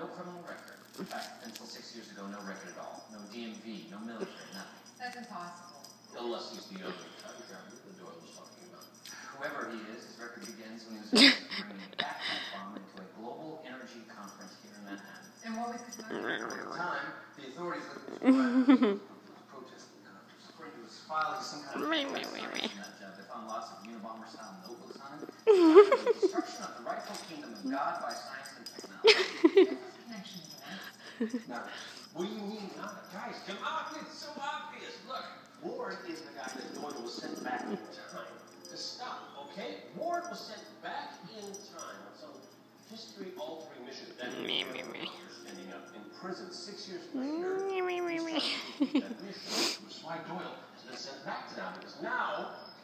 no criminal record. In fact, until 6 years ago, no record at all. No DMV, no military, nothing. That's impossible. Unless he's the other time traveler that Doyle was talking about. Whoever he is, his record begins when he was bringing a backpack bomb into a global energy conference here in Manhattan. And what was his motive? At the time, the authorities looked at his protesting Congress. According to his file, he's some kind of they found lots of Unabomber-style notebooks on him. The destruction of the rightful kingdom of God by science and technology. Connection to that. Now, what do you mean? Guys, come on, it's so obvious. Look, Ward is the guy that Doyle was sent back in time to stop, okay? Ward was sent back in time on some history-altering mission. Then ending up in prison 6 years later. That mission, which is why Doyle has been sent back to now, because now